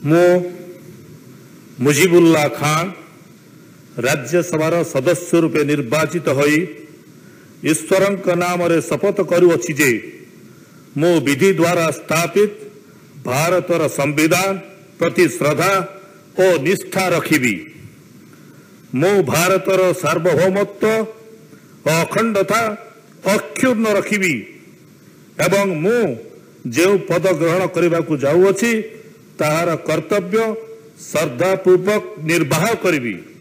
मु मुजीबुल्लाह खान राज्यसभा सदस्य रूपे निर्वाचित होई ईश्वरंक नाम रे शपथ करुअछि जे मु विधि द्वारा स्थापित भारतर संविधान प्रति श्रद्धा और निष्ठा रखिबी। मु भारतर सार्वभौमत्व अखंडता अक्षुण्ण रखिबी एवं मु जो पद ग्रहण करने को जाऊँगी ताहार कर्तव्य श्रद्धापूर्वक निर्वाह करी।